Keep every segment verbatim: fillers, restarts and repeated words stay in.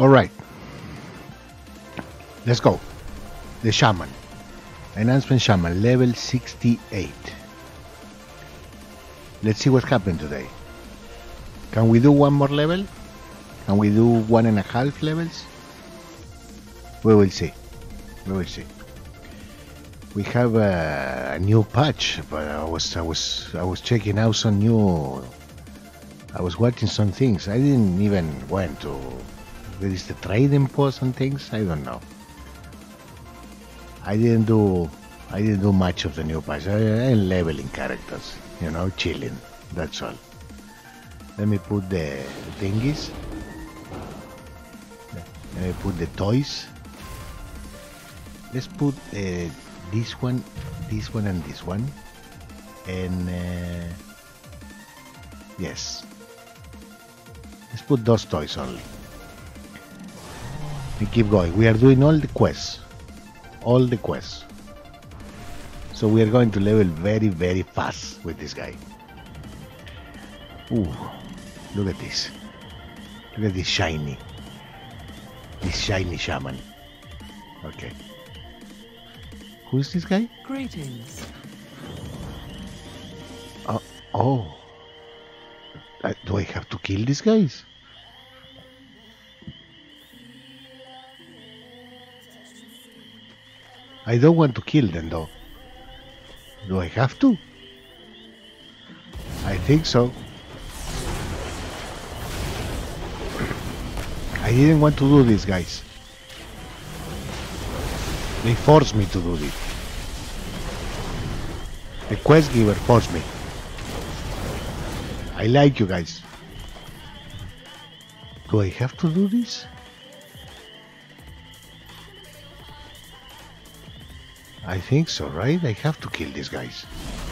Alright. Let's go. The Shaman. Enhancement Shaman, level sixty-eight. Let's see what happened today. Can we do one more level? Can we do one and a half levels? We will see. We will see. We have a, a new patch, but I was I was I was checking out some new. I was watching some things. I didn't even went to. There is the trading post and things. I don't know. I didn't do. I didn't do much of the new patch. I, I'm leveling characters. You know, chilling. That's all. Let me put the thingies. Let me put the toys. Let's put uh, this one, this one, and this one. And uh, yes, let's put those toys only. We keep going. We are doing all the quests, all the quests. So we are going to level very, very fast with this guy. Ooh, look at this. Look at this shiny. This shiny shaman. Okay. Who is this guy? Greetings. Uh, oh. Uh, do I have to kill these guys? I don't want to kill them though. Do I have to? I think so. I didn't want to do this, guys. They forced me to do this. The quest giver forced me. I like you guys. Do I have to do this? I think so, right? I have to kill these guys.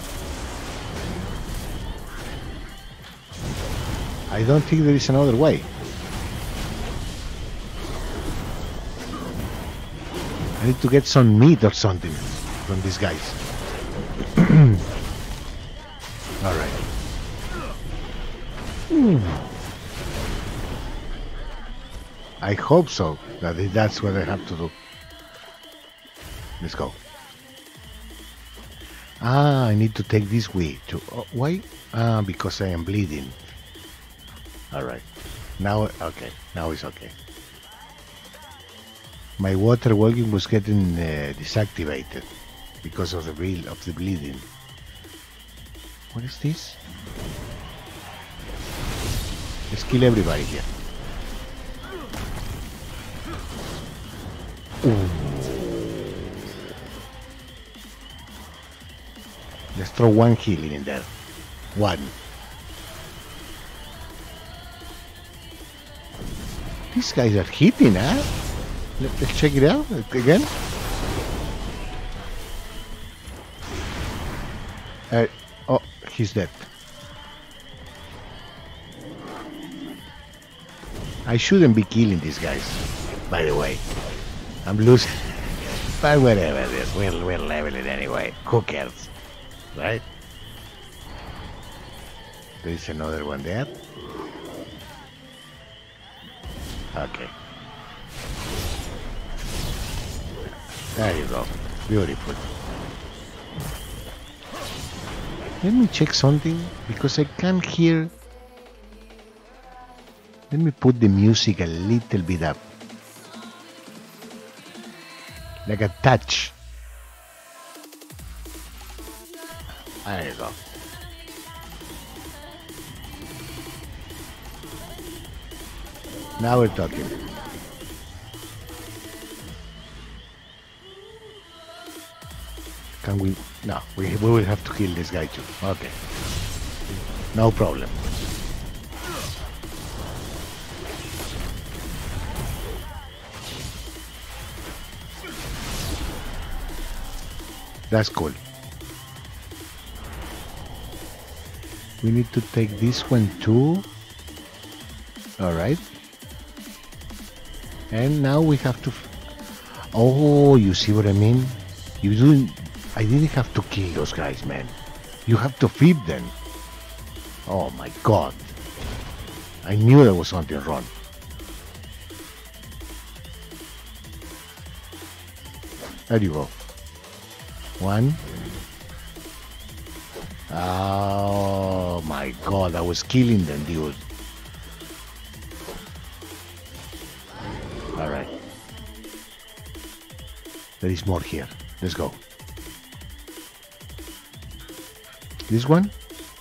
I don't think there is another way. I need to get some meat or something from these guys. Alright. I hope so. That that's what I have to do. Let's go. Ah, I need to take this way too. Oh, why? Ah, because I am bleeding. Alright. Now, okay. Now it's okay. My water walking was getting uh, deactivated because of the ble of the bleeding. What is this? Let's kill everybody here. Ooh. Let's throw one healing in there. One. These guys are hitting, huh? Let's check it out again. Uh, oh, he's dead. I shouldn't be killing these guys, by the way. I'm losing. But whatever it is, we'll, we'll level it anyway. Who cares? Right? There's another one there. Okay. There you go. Beautiful. Let me check something because I can't hear. Let me put the music a little bit up. Like a touch. There you go. Now we're talking. Can we? No, we, we will have to kill this guy too. Okay. No problem. That's cool. We need to take this one too. Alright. And now we have to... Oh, you see what I mean? You didn't... I didn't have to kill those guys, man. You have to feed them. Oh my god. I knew there was something wrong. There you go. One. Oh my god, I was killing them, dude. Alright. There is more here. Let's go. This one?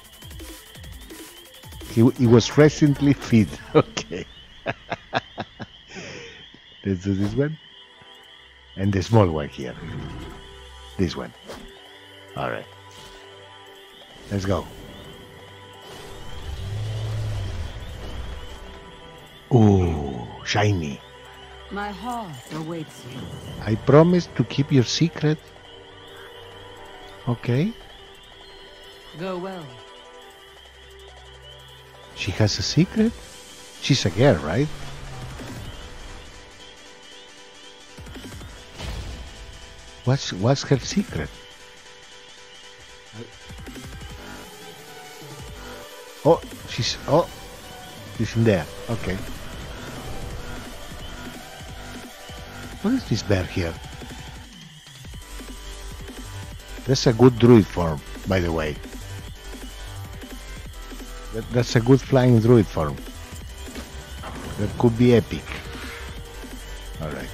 He, he was recently fed. Okay. Let's do this one. And the small one here. This one. Alright. Let's go. Ooh, shiny. My heart awaits you. I promise to keep your secret. Okay. Go well. She has a secret? She's a girl, right? What's what's her secret? Oh, she's oh, she's in there. Okay. What is this bear here? That's a good druid form, by the way. That, that's a good flying druid form. That could be epic. Alright.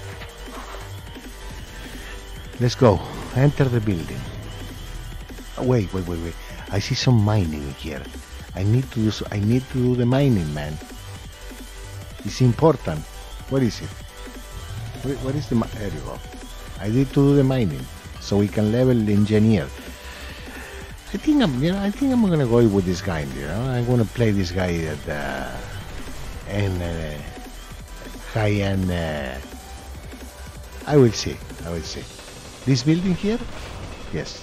Let's go. Enter the building. Oh, wait, wait, wait, wait. I see some mining here. I need to do so, I need to do the mining, man. It's important. What is it? What, what is the mi- there you go. I need to do the mining so we can level the engineer. I think I'm, you know, I think I'm gonna go with this guy. You know, I'm gonna play this guy at uh, and uh, high end. Uh, I will see. I will see. This building here? Yes.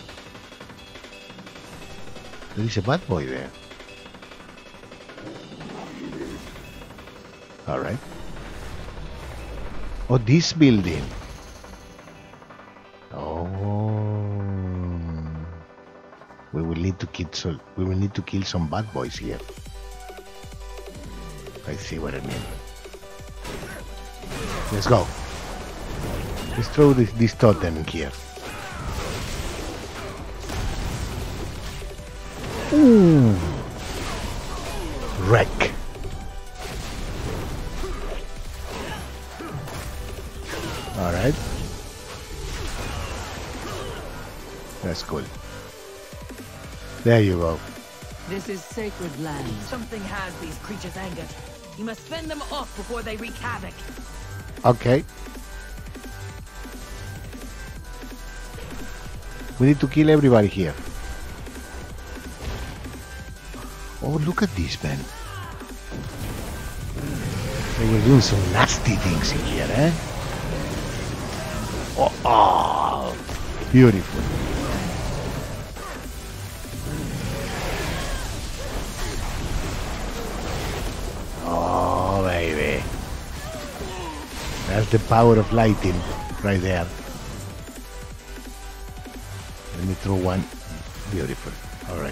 There is a bad boy there. Alright. Oh, this building. Oh. We will need to kill some, we will need to kill some bad boys here. I see what I mean. Let's go. Let's throw this, this totem here. Ooh. Wreck. Alright. That's cool. There you go. This is sacred land. Something has these creatures angered. You must fend them off before they wreak havoc. Okay. We need to kill everybody here. Oh, look at this, man. They were doing some nasty things in here, eh? Oh, oh beautiful. Oh, baby. That's the power of lighting right there. Let me throw one. Beautiful. Alright.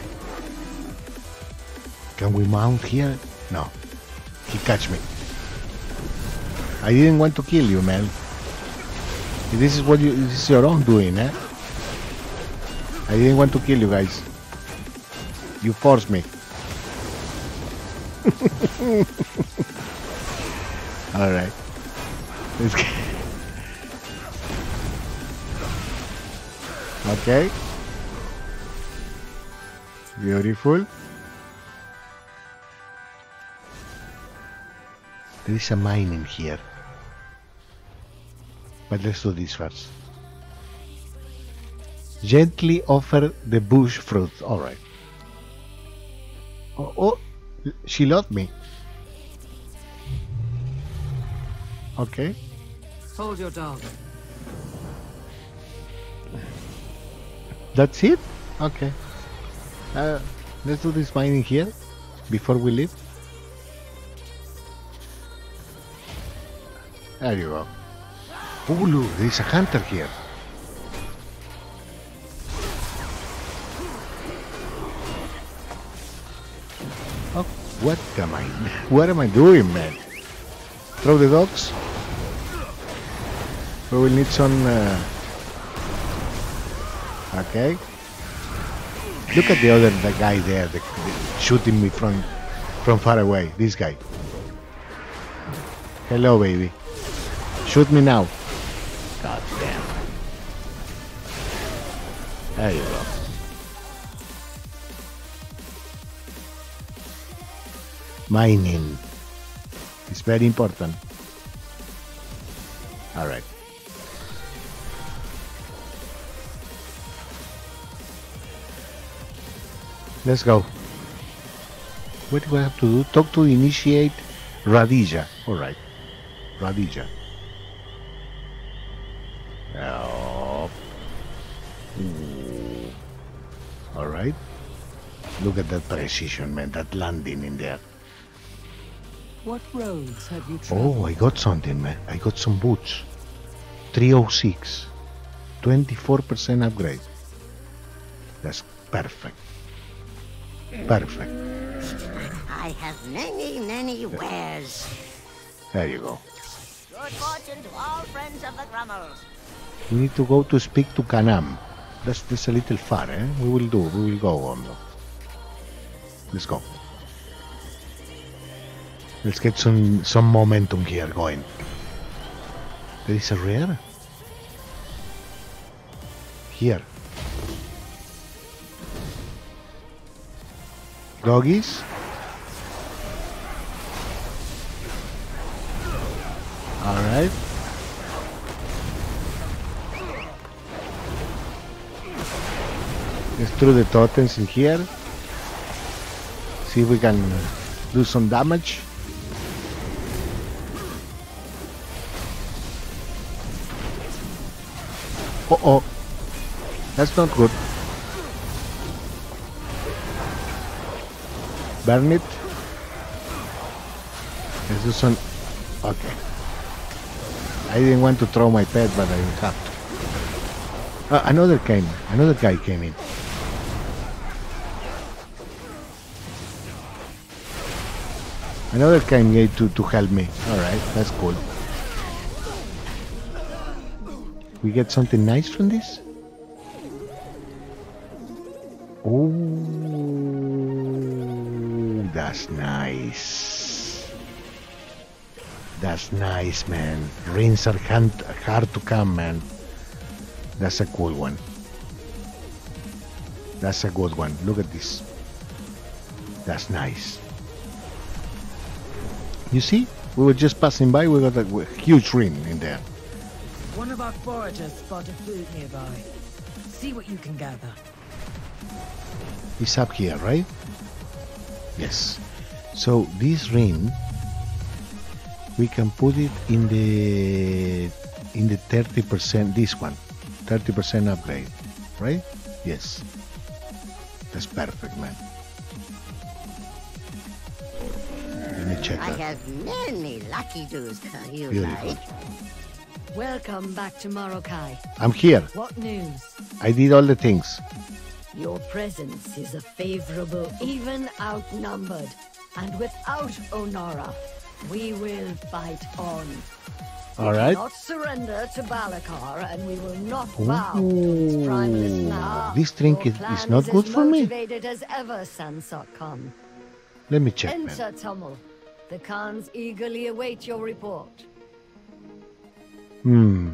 Can we mount here? No. He catch me. I didn't want to kill you, man. This is what you, this is your own doing, eh? I didn't want to kill you guys. You forced me. Alright. Let's get... Okay. Beautiful. There is a mine in here. But let's do this first. Gently offer the bush fruit. Alright. Oh, oh, she loved me. Okay. Hold your dog. That's it? Okay. Uh, let's do this mining here before we leave. There you go. Oh, look, there's a hunter here. Oh, what am I? What am I doing, man? Throw the dogs. We will need some uh, Okay. Look at the other the guy there, the, the, shooting me from from far away. This guy. Hello, baby. Shoot me now. God damn. There you go. Mining. It's very important. All right. Let's go. What do I have to do? Talk to initiate Radija. All right. Radija. Oh. Ooh. All right. Look at that precision, man. That landing in there. What roads have you traveled? Oh, I got something, man. I got some boots. three oh six. twenty-four percent upgrade. That's perfect. Perfect. I have many, many wares. There you go. Good fortune to all friends of the Grummels. We need to go to speak to Kanam. That's, that's a little far, eh? We will do. We will go on. Let's go. Let's get some some momentum here going. There is a rare? Here. Doggies? Alright. Let's throw the totems in here. See if we can do some damage. Uh oh. That's not good. Burn it. Let's do some. Okay. I didn't want to throw my pet, but I have to. Uh, another came. Another guy came in. Another came here to, to help me. Alright, that's cool. We get something nice from this? Oh, that's nice. That's nice, man. Rings are hard, hard to come, man. That's a cool one. That's a good one. Look at this. That's nice. You see? We were just passing by. We got a huge ring in there. One of our foragers spotted food nearby. See what you can gather. It's up here, right? Yes. So this ring, we can put it in the in the thirty percent. This one, thirty percent upgrade, right? Yes. That's perfect, man. Let me check I that. have many lucky doos you Beautiful. like. Welcome back to Morokai. I'm here. What news? I did all the things. Your presence is a favorable, even outnumbered. And without Onara, we will fight on. All we right. will not surrender to Balakar, and we will not bow to its primeless Ooh, power. this drink Your is, plan is not is good as for me. motivated as ever, Sansok Khan. Let me check, Enter, man. Tummel. The Khans eagerly await your report. Hmm.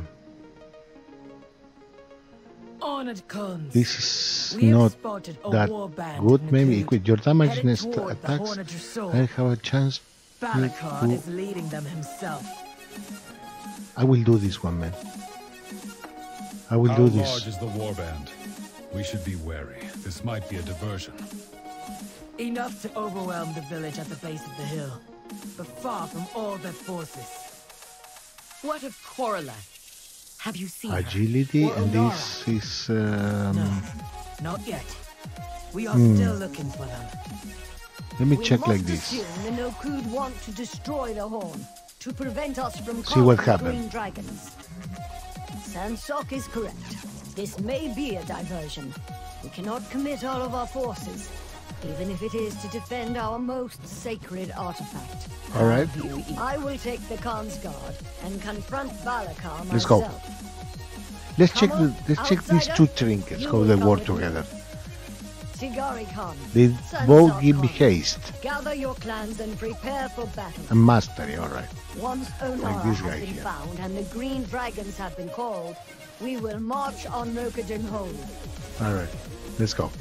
Honored Khans. This is We have not spotted a that war band good. in the Maybe Code, equip your damage headed next toward the attacks. Horn of Drusor. I have a chance. Balakar to- is leading them himself. I will do this one, man. I will How do large this. is the warband? We should be wary. This might be a diversion. Enough to overwhelm the village at the base of the hill, but far from all their forces. What of Corella? Have you seen Agility, her? Or and Onara? this is. Um, No, not yet. We are Hmm. still looking for them. Let me we check must like this. assume the Nokud want to destroy the Horn to prevent us from See what calling the happened. Green Dragons. Sansok is correct. This may be a diversion. We cannot commit all of our forces, even if it is to defend our most sacred artifact. All right. I will take the Khan's guard and confront Balakar myself. Let's go. Let's check Come the, on, let's check these outsider. two trinkets, You how will they come work with me. together. Sigari Khan. They Sons both of give me Khan. haste Gather your clans and prepare for battle. and mastery, alright. Once Onara Like this has guy been here. found and the green dragons have been called, we will march on Nokaden Hold. Alright, let's go.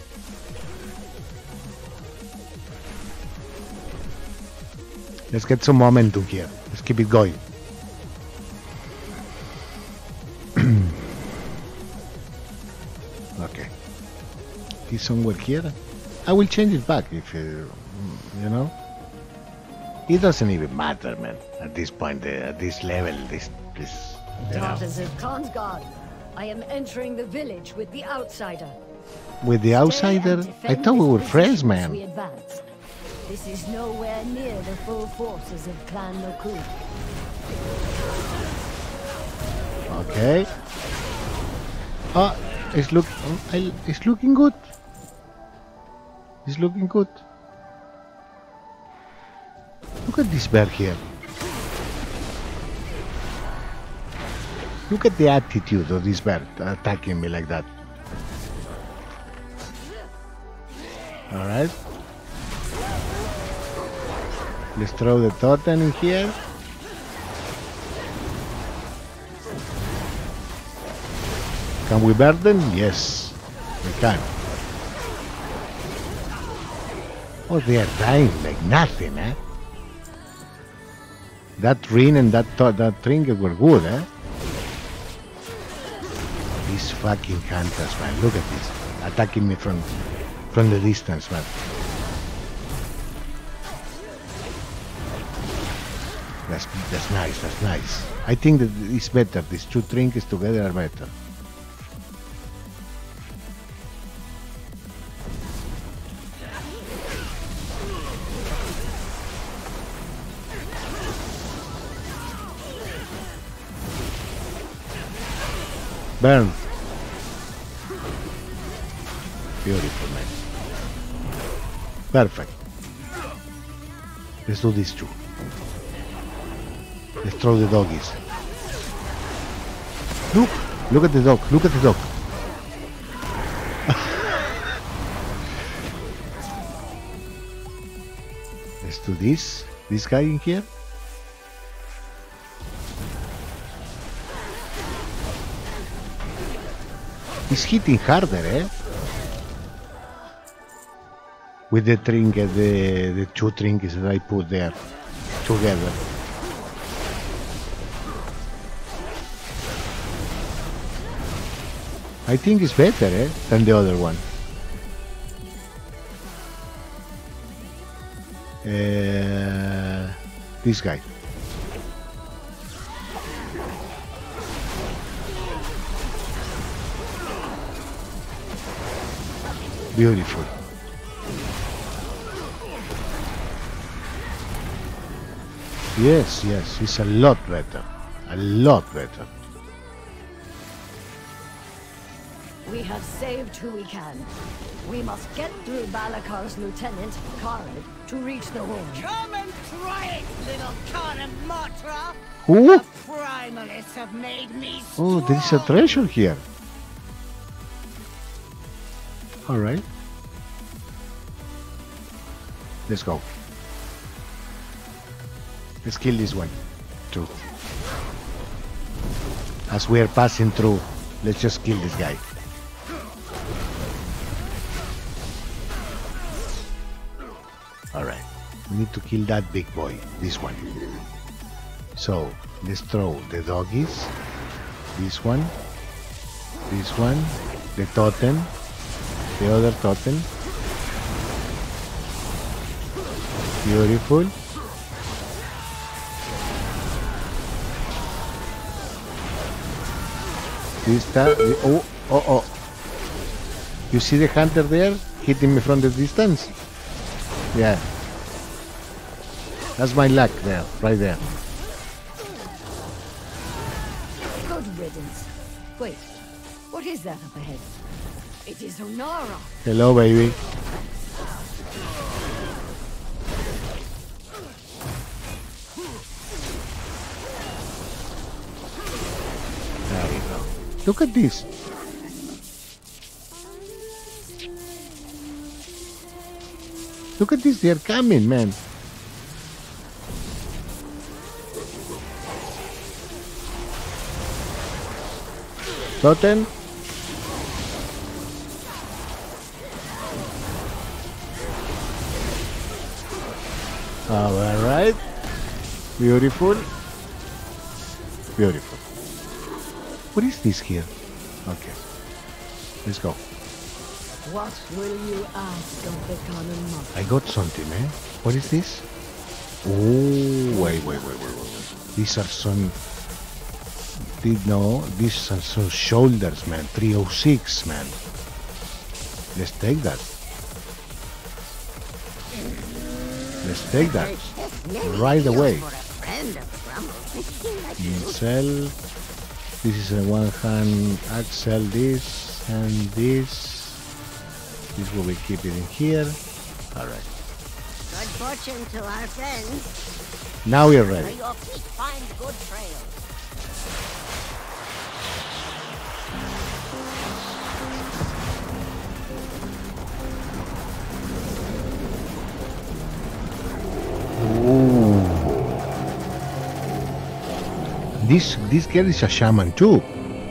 Let's get some momentum here. Let's keep it going. Okay. He's somewhere here. I will change it back if, uh, you know. It doesn't even matter, man. At this point, uh, at this level, this, this, you know. Daughters of Khan's Guard, I am entering the village with the outsider. With the Stay outsider, and I defend thought we this were friends, position as we man. advance. This is nowhere near the full forces of Clan Noku. Okay. Ah, it's look, I- it's looking good. It's looking good. Look at this bear here. Look at the attitude of this bear attacking me like that. Alright. Let's throw the totem in here. Can we burn them? Yes, we can. Oh, they are dying like nothing, eh? That ring and that that trinket were good, eh? These fucking hunters, man. Look at this. Attacking me from from the distance, man. That's that's nice, that's nice. I think that it's better. These two trinkets together are better. Burn. Beautiful, man. Perfect. Let's do these two. Let's throw the doggies. Look! Look at the dog. Look at the dog. Let's do this. This guy in here. He's hitting harder, eh? With the trinket, the, the two trinkets that I put there together. I think it's better, eh? Than the other one. Uh, this guy. Beautiful. Yes, yes, it's a lot better. A lot better. We have saved who we can. We must get through Balakar's lieutenant, Karen, to reach the Horde. Come and try it, little Karamatra. Ooh. The primalists have made me Oh, there is a strong. treasure here. Alright. Let's go. Let's kill this one, too. As we are passing through, let's just kill this guy. Alright. We need to kill that big boy, this one. So, let's throw the doggies. This one. This one. The totem. The other totem. Beautiful. This time, oh, oh, oh. You see the hunter there hitting me from the distance? Yeah. That's my luck there, right there. Good riddance. Wait, what is that up ahead? It is Onara. Hello, baby. There we go. Look at this. Look at this, they're coming, man. Totem. All right. Beautiful. Beautiful. What is this here? Okay. Let's go. What will you ask of the common monk? I got something, eh? What is this? Oh, wait, wait, wait, wait, wait. These are some... Did no, these are some shoulders, man. three oh six, man. Let's take that. Let's take that. Right away. Sell. This is a one hand axe. Sell this and this. This will be keep it in here. Alright. Good fortune to our friends. Now we're May ready. your feet find good trails. Ooh. This this girl is a shaman too.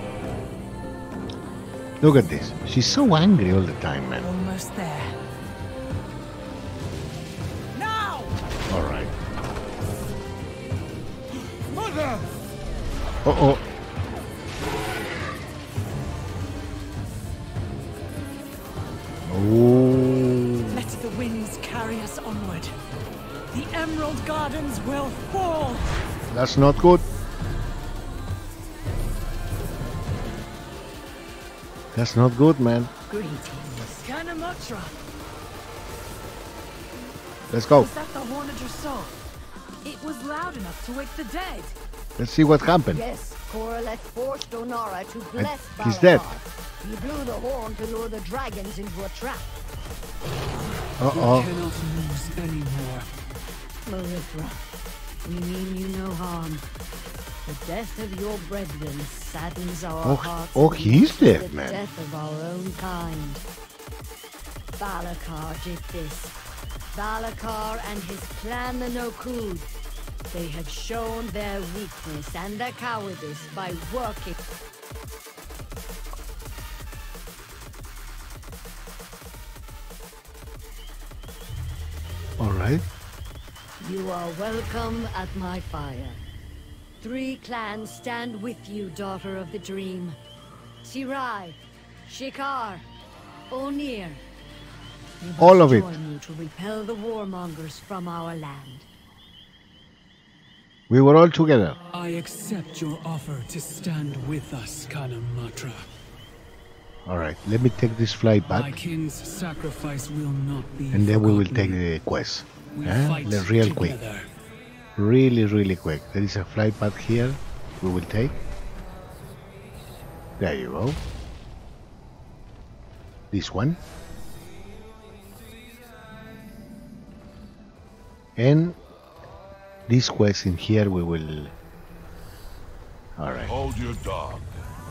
Look at this. She's so angry all the time, man. Almost there. Now! Alright. Mother! Uh oh. Oh. Let the winds carry us onward. The Emerald Gardens will fall. That's not good. That's not good, man. Greetings. Kanamatra. Let's go. Was that the horn of your soul? It was loud enough to wake the dead. Let's see what happened. Yes, Coralette forced Onara to bless he's Balahar. dead. He blew the horn to lure the dragons into a trap. Uh-oh. Cannot lose anymore. Marithra, we mean you no harm. The death of your brethren saddens our Oh, hearts. oh, with he's the dead, man. death of our own kind. Balakar did this. Balakar and his clan the Nokud. They have shown their weakness and their cowardice by working. All right. You are welcome at my fire. Three clans stand with you, daughter of the dream. Sirai, Shikar, Onir. You must All of it. join me to repel the warmongers from our land. We were all together. I accept your offer to stand with us, Kanamatra. All right. Let me take this flight My back, king's sacrifice will not be and then we will take forgotten. the quest. We Eh? fight Let's real quick. together. Really, really quick. There is a flight path here. We will take. There you go. This one. And this quest in here we will... Alright. Hold your dog.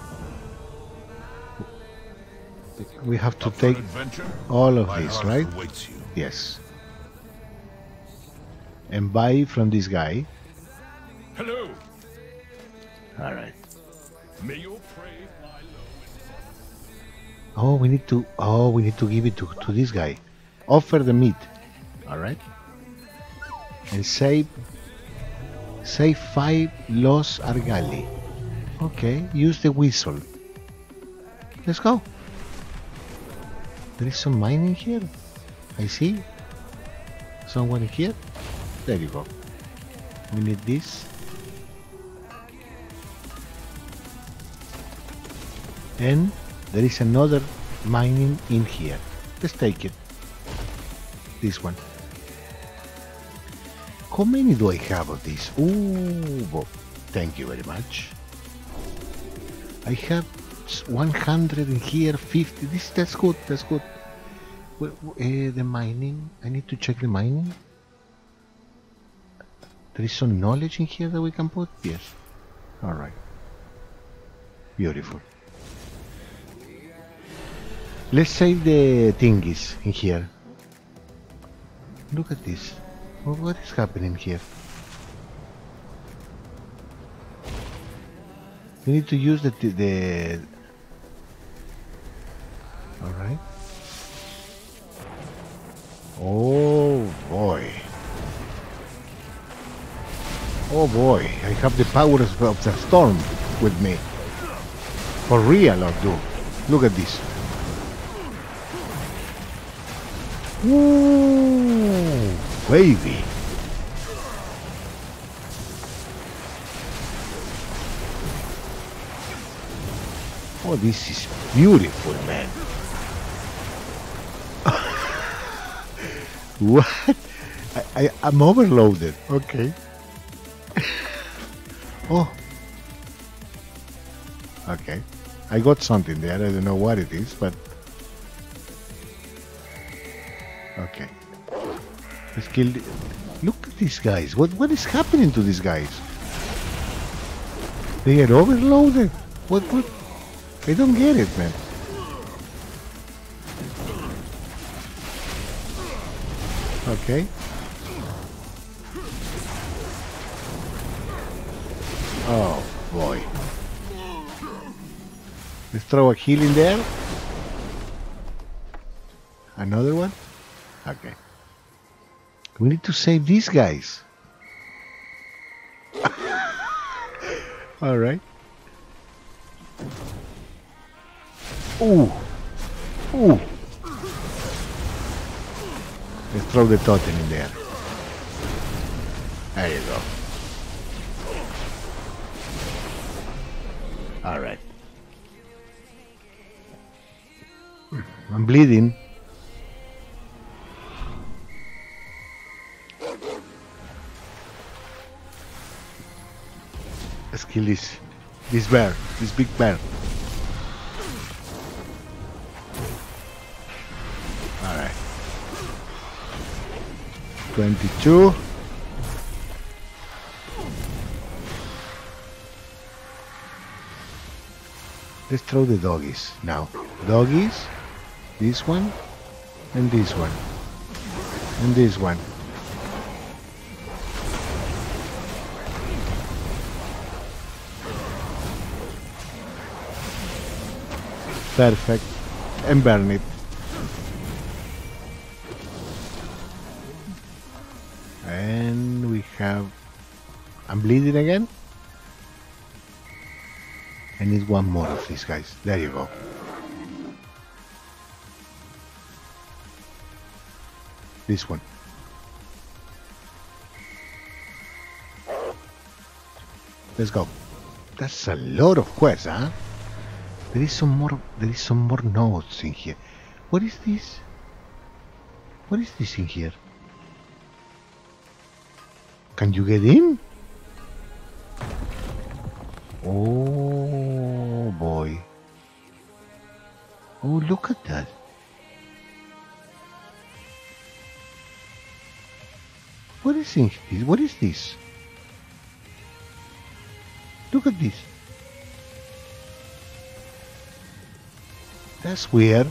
We have to Up for an take adventure? all of My this, hearth right? awaits you. Yes. And buy from this guy. Hello. Alright. May your prey fly low. Oh, we need to... Oh, we need to give it to, to this guy. Offer the meat. Alright. And save... Save five Los Argali. Okay, use the whistle. Let's go. There is some mining here. I see. Someone here. There you go. We need this. And there is another mining in here. Let's take it. This one. How many do I have of this? Ooh, well, thank you very much. I have one hundred in here, fifty. This that's good. That's good. Well, uh, the mining. I need to check the mining. There is some knowledge in here that we can put. Yes. All right. Beautiful. Let's save the thingies in here. Look at this. Well, what is happening here? We need to use the... the... Alright. Oh boy. Oh boy, I have the powers of the storm with me. For real, or do. Look at this. Ooh, baby. Oh, this is beautiful, man. What? I, I, I'm overloaded. Okay. Oh. Okay. I got something there. I don't know what it is, but... Okay. Let's kill the... Look at these guys. What What is happening to these guys? They get overloaded. What? What? I don't get it, man. Okay. Oh boy. Let's throw a heal in there. Another one? Okay. We need to save these guys. Alright. Ooh. Ooh. Let's throw the totem in there. There you go. Alright. I'm bleeding. Let's kill this this bear, this big bear. Alright. twenty-two. Let's throw the doggies now. Doggies, this one, and this one, and this one. Perfect. And burn it. And we have... I'm bleeding again? I need one more of these guys. There you go. This one. Let's go. That's a lot of quests, huh? There is some more. There is some more notes in here. What is this? What is this in here? Can you get in? Oh boy! Oh, look at that! What is in this? What is this? Look at this. That's weird.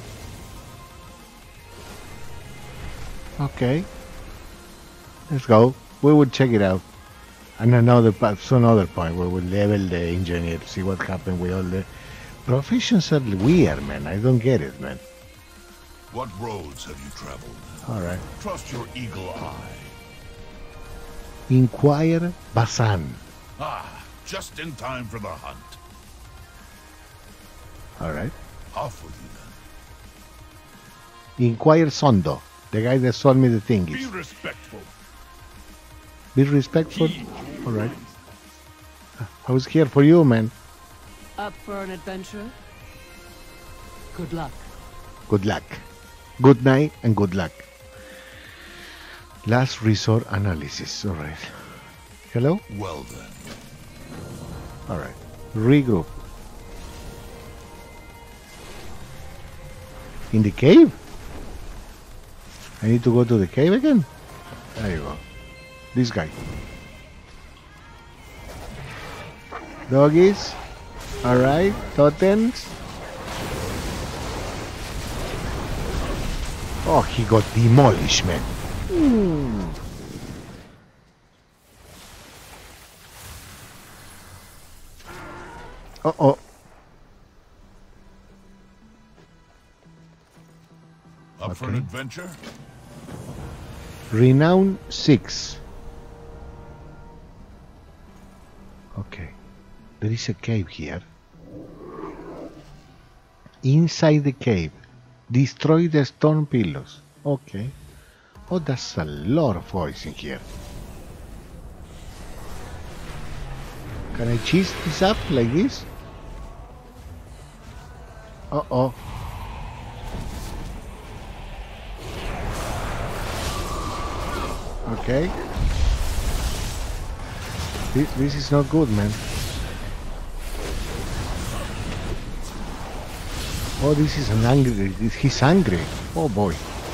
Okay. Let's go. We will check it out. And another some other point where we level the engineer, see what happened with all the professions are weird, man. I don't get it, man. What roads have you traveled? Alright. Trust your eagle eye. Inquire Basan. Ah, just in time for the hunt. Alright. Off with you then. Inquire Sondo, the guy that sold me the Be thingies. respectful. Be respectful. Alright. I was here for you, man. Up for an adventure? Good luck. Good luck. Good night and good luck. Last resort analysis. Alright. Hello? Well then. Alright. Regroup. In the cave? I need to go to the cave again? There you go. This guy. Doggies. Alright. Totems. Oh, he got demolished, man. Mm. Uh oh. Up for an Okay. adventure? Renown six. Okay. There is a cave here. Inside the cave, destroy the stone pillars. Okay. Oh, that's a lot of voice in here. Can I cheese this up like this? Uh oh. Okay. This, this is not good, man. Oh, this is an angry. He's angry. Oh boy.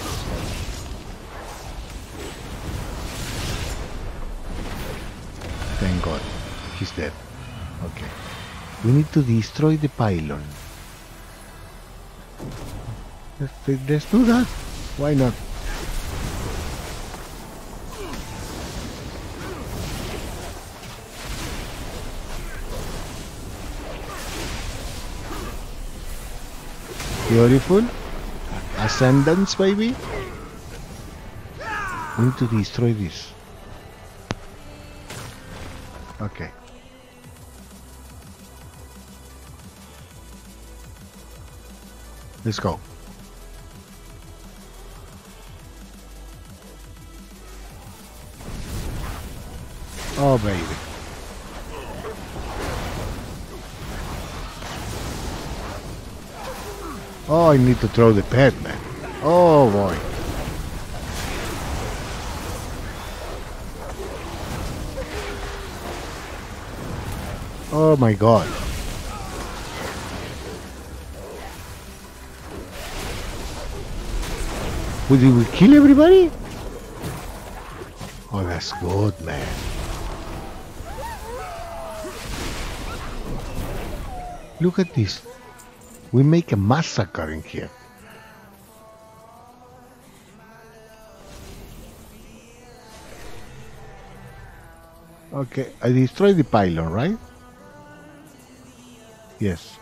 Thank God. He's dead. Okay. We need to destroy the pylon. Let's, let's do that. Why not? Beautiful. Ascendance, baby. We need to destroy this. Okay. Let's go. Oh, baby. Oh, I need to throw the pet, man. Oh, boy. Oh, my God. Well, did we kill everybody? Oh, that's good, man. Look at this. We make a massacre in here. Okay, I destroyed the pylon, right? Yes.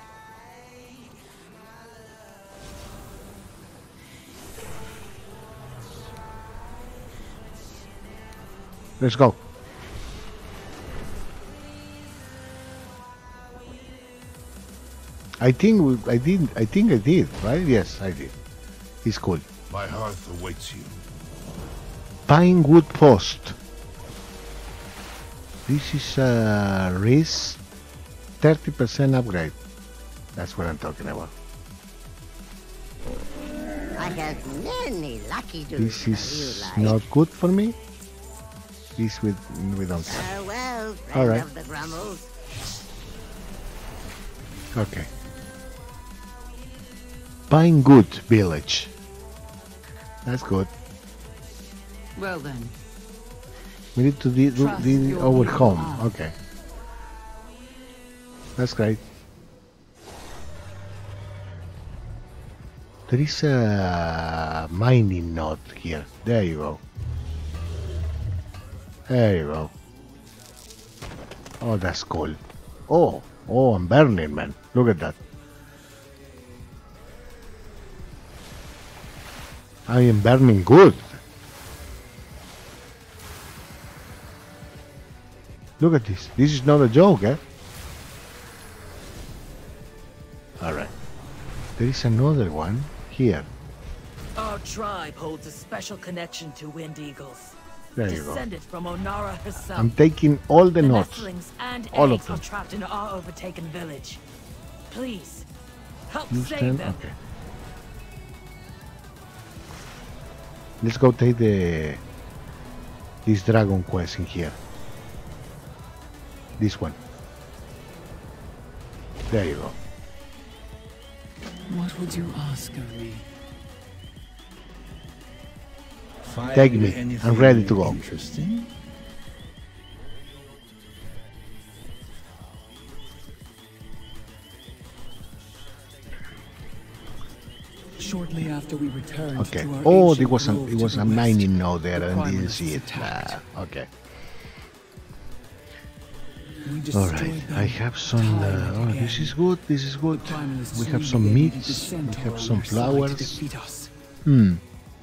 Let's go. I think we, I did. I think I did. Right? Yes, I did. It's cool. My hearth awaits you. Pine wood post. This is a risk thirty percent upgrade. That's what I'm talking about. I have many lucky to This you is like. not good for me. This we we don't. Farewell, friend All right. of the Grummles. Okay. Pine Wood Village. That's good. Well then, We need to do, do, Trust do your our evil home. eye. Okay. That's great. There is a mining node here. There you go. There you go. Oh, that's cool. Oh, oh, I'm burning, man. Look at that. I am burning good. Look at this. This is not a joke, eh? Alright. There is another one here. our tribe holds a special connection to Wind Eagles. There you go. Descended from Onara herself. I'm taking all the the notes. nestlings and All of eggs them. are trapped in our overtaken village. Please, help You save stand? them. Okay. Let's go take the this dragon quest in here. This one. There you go. What would you ask of me? Take me. I'm ready to go. Interesting. Shortly after we returned Okay. to our Oh, ancient there was a, grove it to was the a west, mining node there the and didn't primalists see it. attacked. Ah, okay. We All destroyed right. them I have some. time Uh, and oh, again. this is good. This is good. The primalists We have knew some they needed the meats. We centaur have on some their side to flowers. defeat us. Hmm.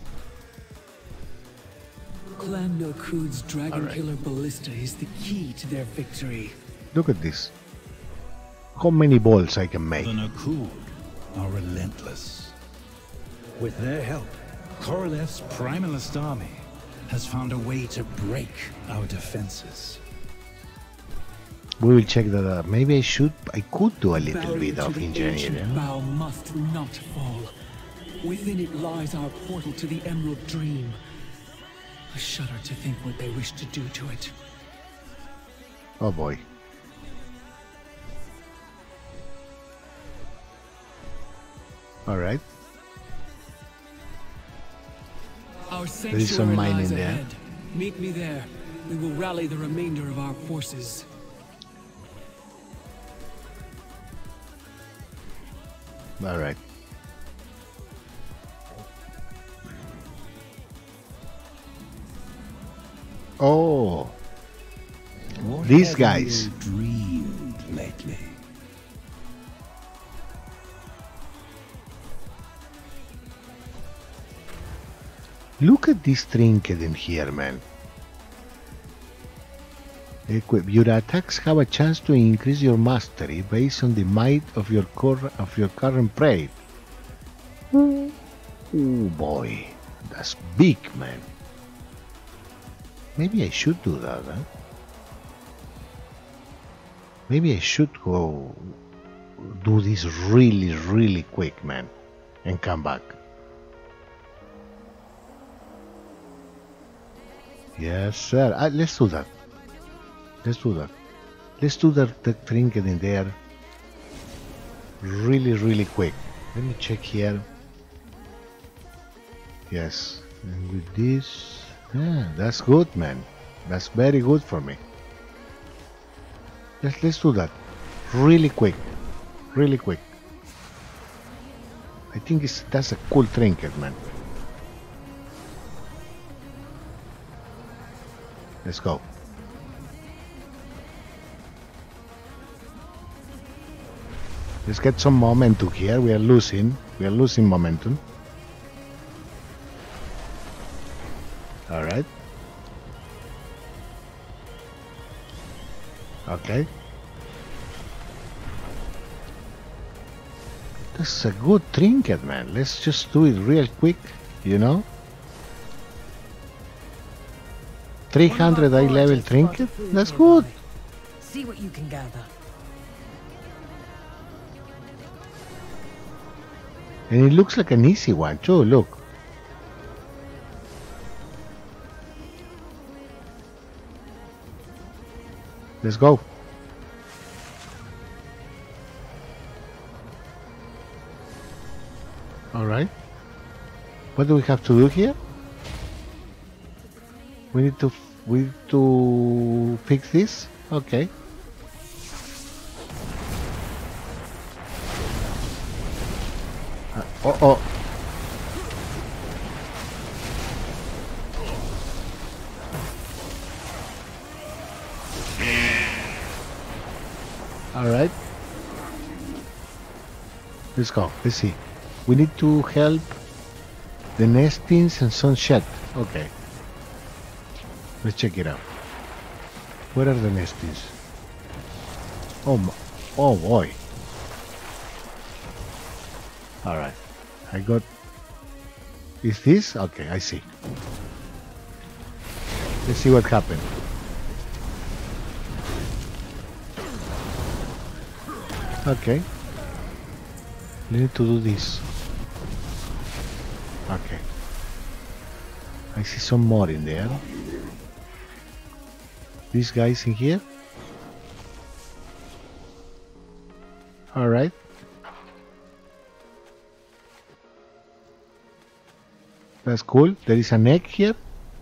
Clan Nokud's Dragon Alright. Killer Ballista is the key to their victory. Look at this. How many balls I can make? The Nakud are relentless. With their help, Korolev's primalist army has found a way to break our defenses. We will check that out. Maybe I should. I could do a little Barrier bit to of the ancient engineering. bow must not fall. Within it lies our portal to the Emerald Dream. I shudder to think what they wish to do to it. Oh boy. All right. Our is sanctuary some mining lies there. ahead. Meet me there. We will rally the remainder of our forces. All right. Oh, What these have guys. you dreamed lately? Look at this trinket in here, man. Equip. Your attacks have a chance to increase your mastery based on the might of your cor of your current prey. Oh boy, that's big, man. Maybe I should do that, huh? Maybe I should go do this really, really quick, man, and come back. Yes, sir. Uh, let's do that. Let's do that. Let's do that, that trinket in there really, really quick. Let me check here. Yes. And with this, yeah, that's good, man. That's very good for me. Let's, let's do that really quick. Really quick. I think it's, that's a cool trinket, man. Let's go. Let's get some momentum here. We are losing. We are losing momentum. All right. Okay. That's a good trinket, man. Let's just do it real quick, you know? three hundred eye level trinket? That's good. See what you can gather. And it looks like an easy one too, look. Let's go. Alright. What do we have to do here? We need to we need to fix this? Okay. Uh, oh oh. Alright. Let's go. Let's see. We need to help the nestings and some shed. Okay. Let's check it out. Where are the nestings? Oh, my, oh boy. Alright. I got... Is this? Okay, I see. Let's see what happened. Okay. We need to do this. Okay. I see some more in there. These guys in here. Alright. That's cool. There is an egg here.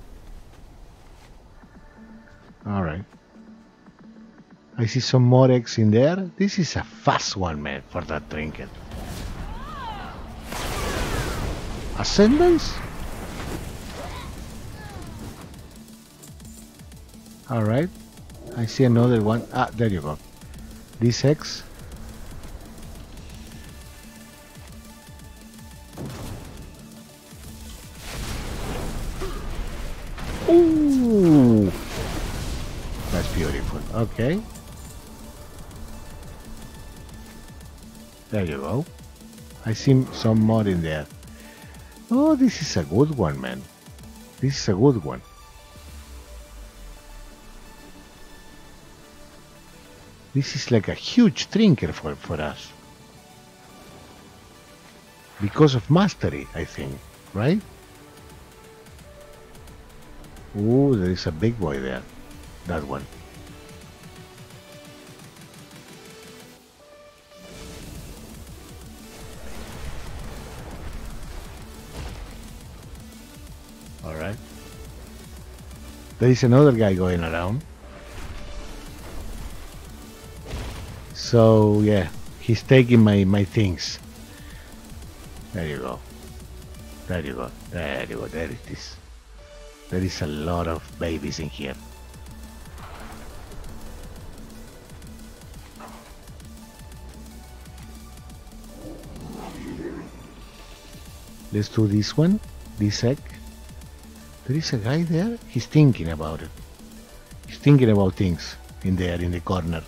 Alright. I see some more eggs in there. This is a fast one, man, for that trinket. Ascendance? Alright. I see another one. Ah, there you go. This X. Ooh. That's beautiful. Okay. There you go. I see some more in there. Oh, this is a good one, man. This is a good one. This is like a huge trinket for, for us. Because of mastery, I think. Right? Oh, there is a big boy there. That one. Alright. There is another guy going around. So, yeah. He's taking my, my things. There you go. There you go. There you go. There it is. There is a lot of babies in here. Let's do this one. This egg. There is a guy there. He's thinking about it. He's thinking about things in there in the corner.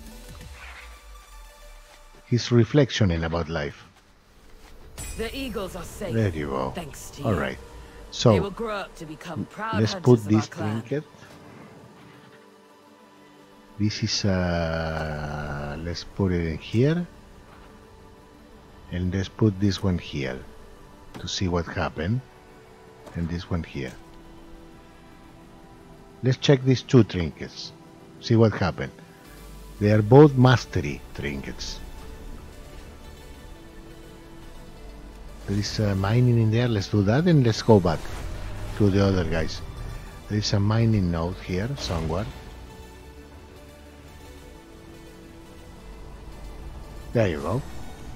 He's reflectioning about life. The eagles are safe. There you go. Thanks to you. All right. So They will grow up to become proud let's hunters put of this our clan. trinket. This is uh let's put it in here. And let's put this one here to see what happened. And this one here. Let's check these two trinkets. See what happened. They are both mastery trinkets. There is a mining in there. Let's do that and let's go back to the other guys. There is a mining node here somewhere. There you go.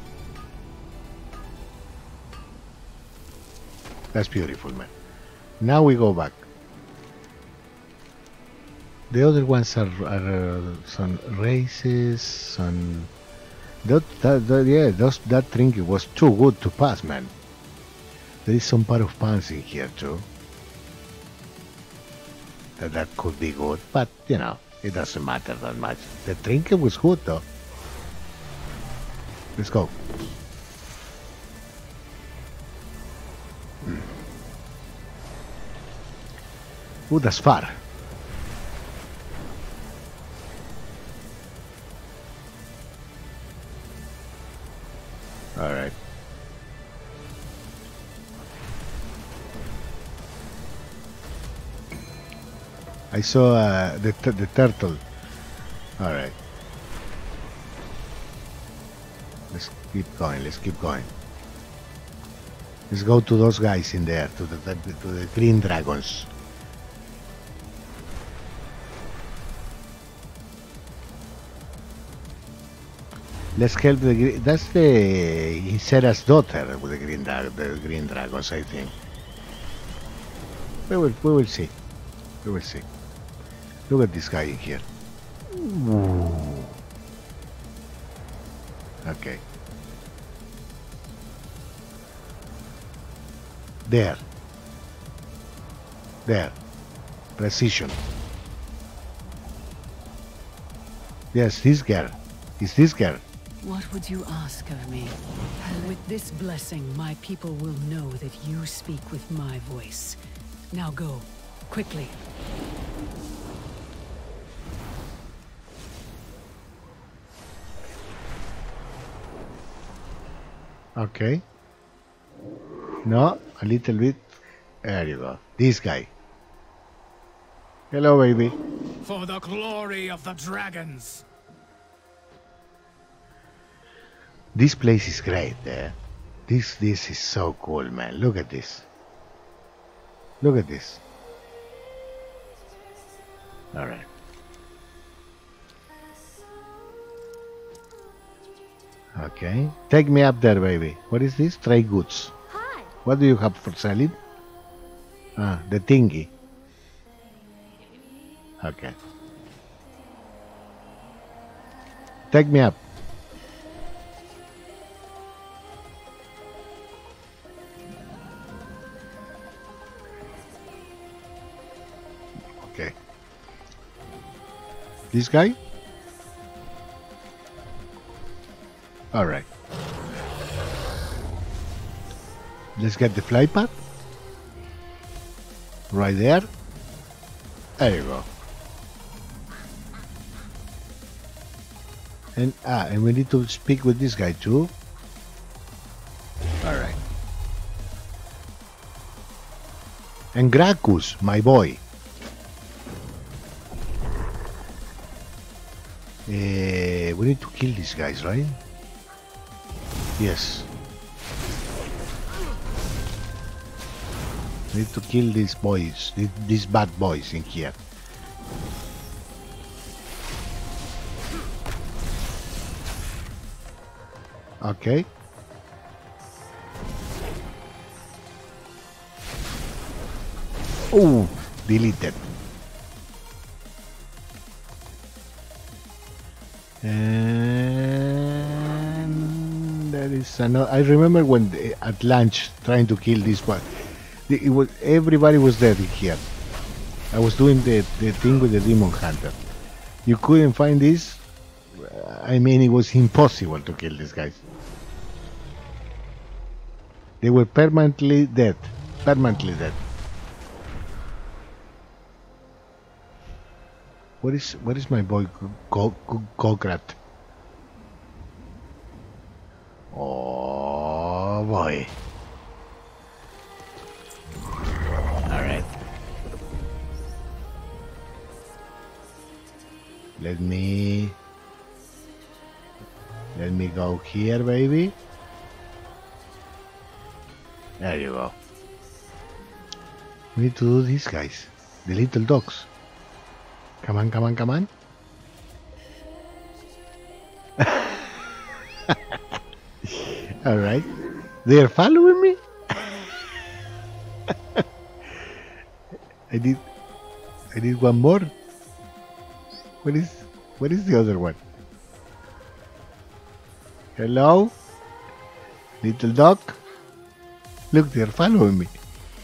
That's beautiful, man. Now we go back. The other ones are, are uh, some races, some... That, that, that, yeah, those, that trinket was too good to pass, man. There is some part of pants in here, too. That, that could be good, but, you know, it doesn't matter that much. The trinket was good, though. Let's go. Ooh, that's far. Alright. I saw uh, the, t the turtle. Alright. Let's keep going, let's keep going. Let's go to those guys in there, to the, to the green dragons. Let's help the. That's the Isera's daughter with the green drag, the green dragons, I think. We will, we will see. We will see. Look at this guy in here. Ooh. Okay. There. There. Precision. Yes, this girl. Is this girl. What would you ask of me? With this blessing, my people will know that you speak with my voice. Now go, quickly. Okay. No, a little bit. There you go. This guy. Hello, baby. For the glory of the dragons. This place is great, eh? This this is so cool, man. Look at this. Look at this. All right. Okay. Take me up there, baby. What is this? Trade goods. Hi, What do you have for selling? Ah, the thingy. Okay. Take me up. Okay. This guy? All right. Let's get the fly pad. Right there. There you go. And ah, and we need to speak with this guy too. All right. And Gracchus, my boy. Uh, we need to kill these guys, right? Yes. We need to kill these boys, these bad boys in here. Okay. Oh, deleted. And there is another. I remember when the, at lunch trying to kill this one. It was everybody was dead here. I was doing the the thing with the demon hunter. You couldn't find this. I mean, it was impossible to kill these guys. They were permanently dead. Permanently dead. What is what is my boy Gograt? Oh boy. Alright. Let me let me go here, baby. There you go. We need to do these guys. The little dogs. Come on, come on, come on. Alright. They are following me? I did I did one more. What is what is the other one? Hello? Little dog? Look, they're following me.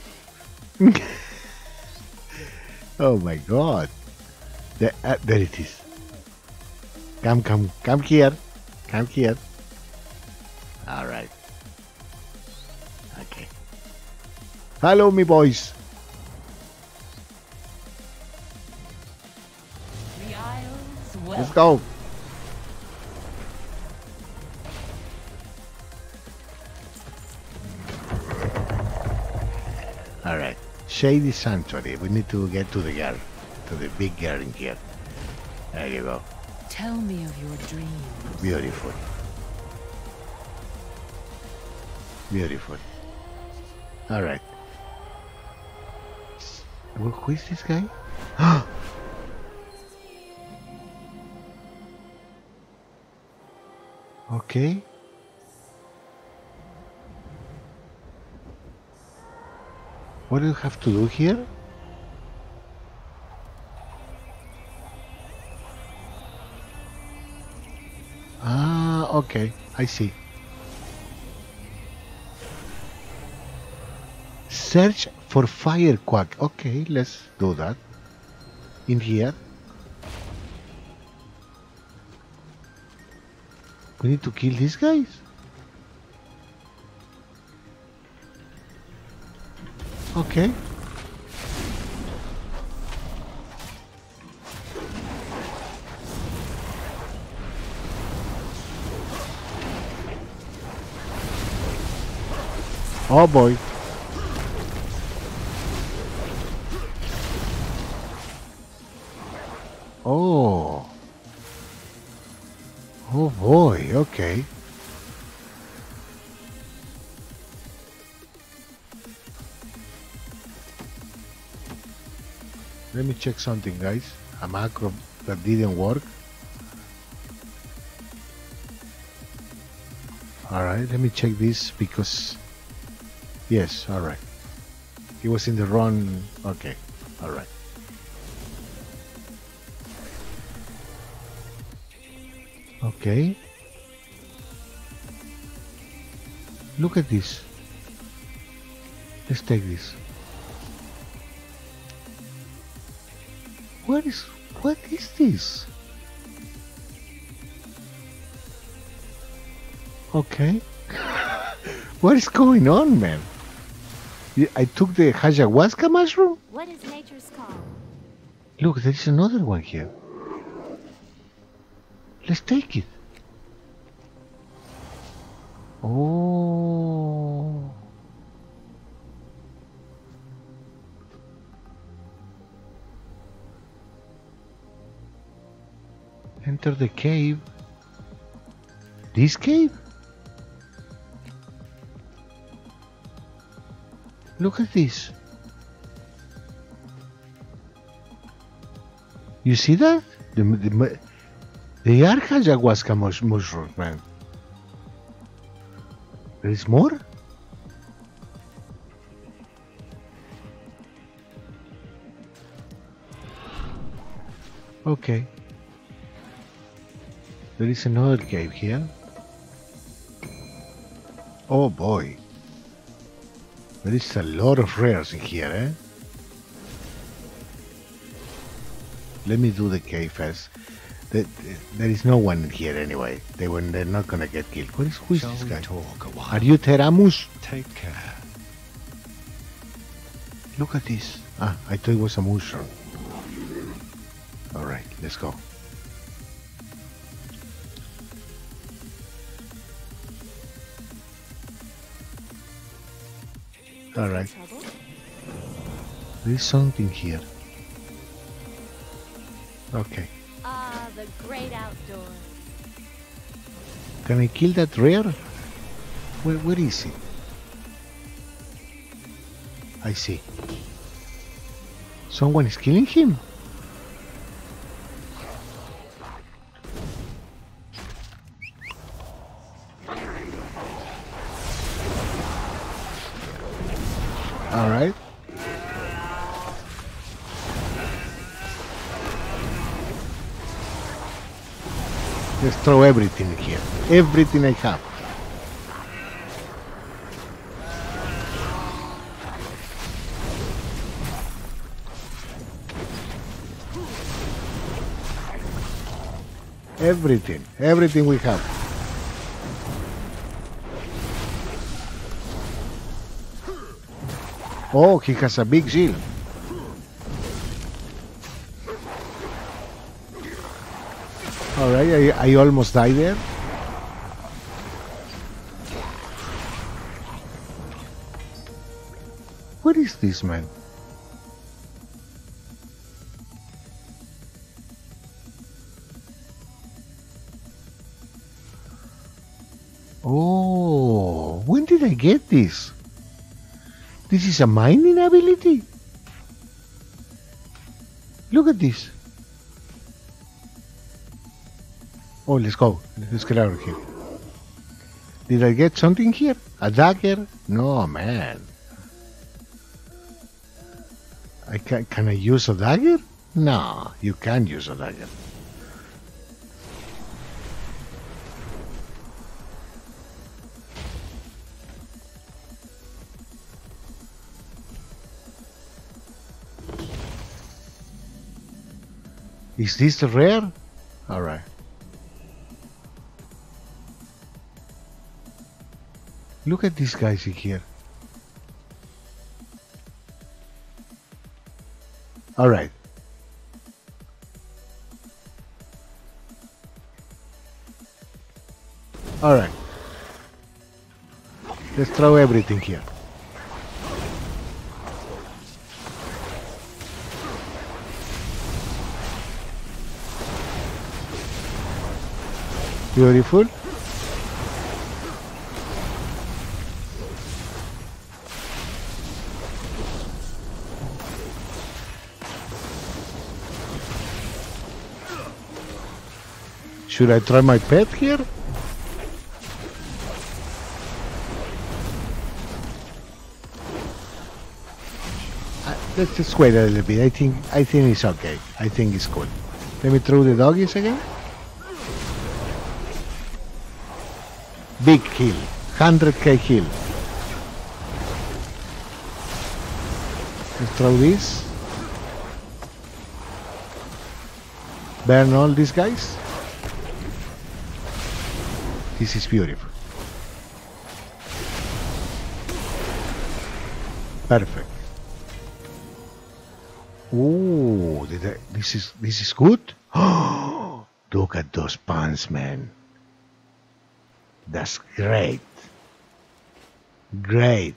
Oh my god. There, uh, there it is. Come, come, come here. Come here. Alright. Okay. Follow me, boys. Let's go. Alright. Shady Sanctuary. We need to get to the girl. To the big girl in here. There you go. Tell me of your dreams. Beautiful. Beautiful. Alright. Who is this guy? Okay. What do you have to do here? Ah, okay, I see. Search for firequack. Okay, let's do that. In here. We need to kill these guys. Okay. Oh boy. Oh. Oh boy, okay. Let me check something, guys. A macro that didn't work. Alright, let me check this because Yes, alright. He was in the wrong... Okay, alright. Okay. Look at this. Let's take this. What is... What is this? Okay. What is going on, man? I took the ayahuasca mushroom? What is nature's call? Look, there is another one here. Let's take it. Oh. Enter the cave. This cave? Look at this. You see that? The, the, they are ayahuasca mush mushrooms, man. There is more? Okay. There is another cave here. Oh boy. There is a lot of rares in here, eh? Let me do the cave first. There, there is no one in here anyway. They were, they're not gonna get killed. What is, who is Shall this we guy? talk a while? Are you Teramus? Take care. Look at this. Ah, I thought it was a mushroom. Alright, let's go. Alright. There is something here. Okay. Ah, the great outdoors. Can I kill that rare? Where, where is he? I see. Someone is killing him? Alright. Let's throw everything here. Everything I have. Everything. Everything we have. Oh, he has a big shield. Alright, I, I almost died there. What is this, man? Oh, when did I get this? This is a mining ability. Look at this. Oh, let's go. Let's get out of here. Did I get something here? A dagger? No, man. I can, can I use a dagger? No, you can't use a dagger. Is this the rare? Alright. Look at these guys in here. Alright. Alright. Let's throw everything here. Beautiful. Should I try my pet here? let's just wait a little bit. I think I think it's okay. I think it's cool. Let me throw the doggies again. Big heal, one hundred K heal. Let's throw this. Burn all these guys. This is beautiful. Perfect. Oh, this is this is good. Oh, look at those pants, man. That's great. Great.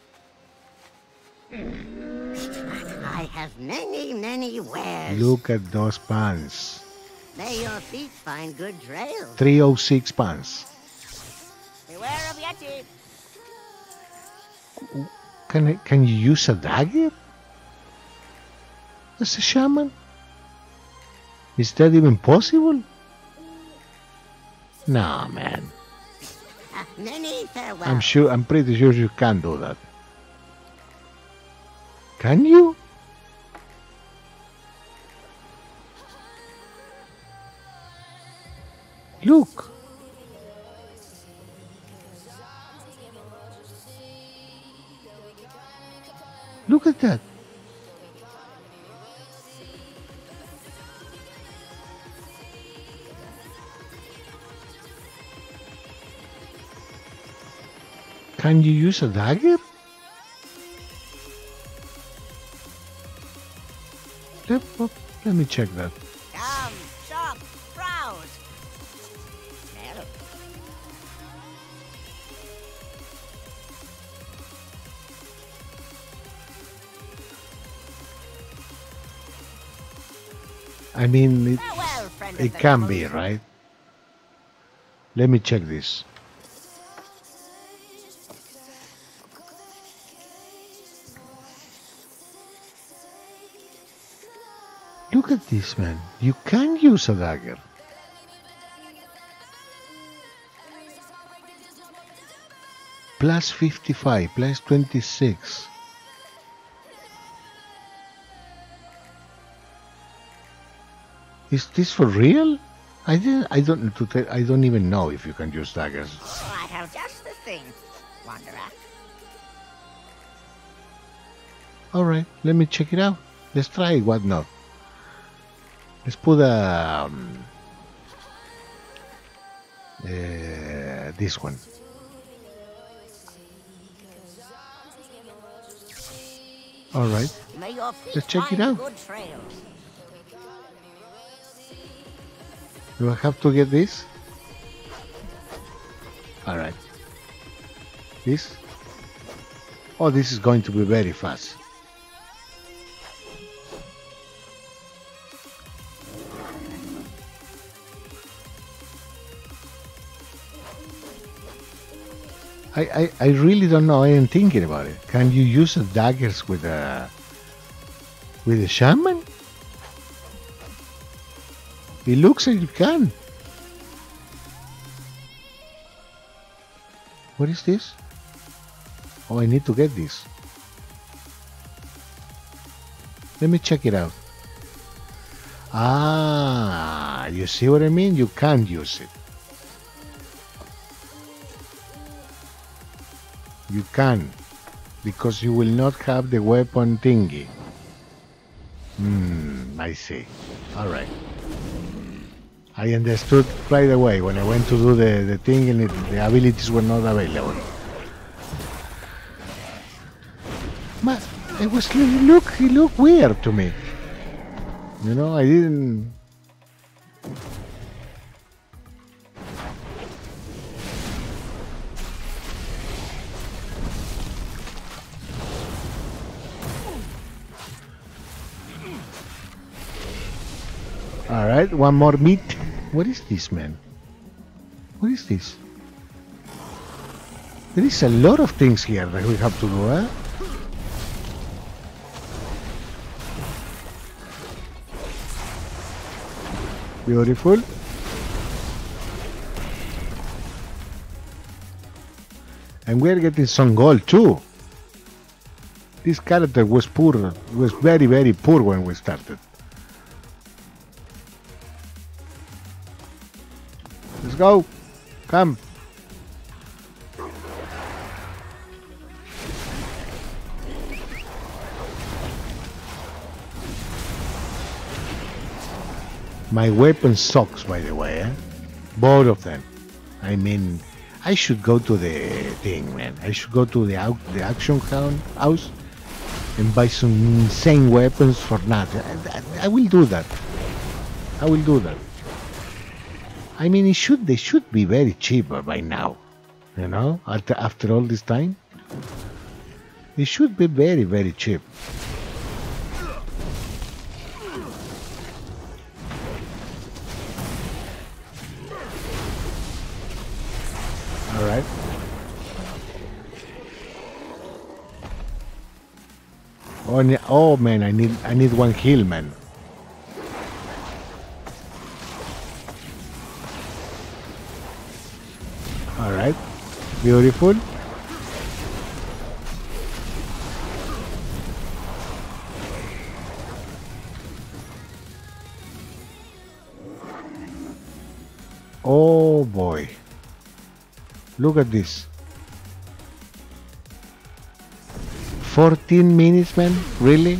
I have many, many wares. Look at those pants. May your feet find good trails. three oh six pants. Beware of Yeti. Can I, can you use a dagger? As a shaman? Is that even possible? No, man. Uh, many farewell. I'm sure. I'm pretty sure you can do that. Can you? Look. Look at that. Can you use a dagger? Let, let me check that. Come, shop, browse. Smell. I mean, it, Farewell, friend of it the can devil. be, right? Let me check this. Look at this, man. You can use a dagger. Plus fifty-five, plus twenty-six. Is this for real? I didn't. I don't. To tell, I don't even know if you can use daggers. Oh, I have just the thing, Wanderer. All right, let me check it out. Let's try it. What not? Let's put a um, uh, this one. All right, May your feet let's check it find out. good trails. Do I have to get this? All right. This? Oh, this is going to be very fast. I, I, I really don't know. I am thinking about it. Can you use the daggers with a with a shaman? It looks like you can. What is this? Oh, I need to get this. Let me check it out. Ah, you see what I mean? You can use it. You can, because you will not have the weapon thingy. Hmm, I see. Alright. I understood right away when I went to do the, the thing and it, the abilities were not available. But it was, it looked, it looked weird to me. You know, I didn't... Alright, one more meat. What is this, man? What is this? There is a lot of things here that we have to do, eh? Beautiful. And we're getting some gold too. This character was poor, was very, very poor when we started. Let's go. Come. My weapon sucks, by the way, eh? Both of them. I mean, I should go to the thing, man. I should go to the out, the action house and buy some insane weapons for nothing. I, I, I will do that. I will do that. I mean, it should. They should be very cheaper by now. You know, after after all this time, it should be very, very cheap. All right. Oh, oh man, I need I need one heal, man. All right, beautiful. Oh boy. Look at this. fourteen minutes, man? Really?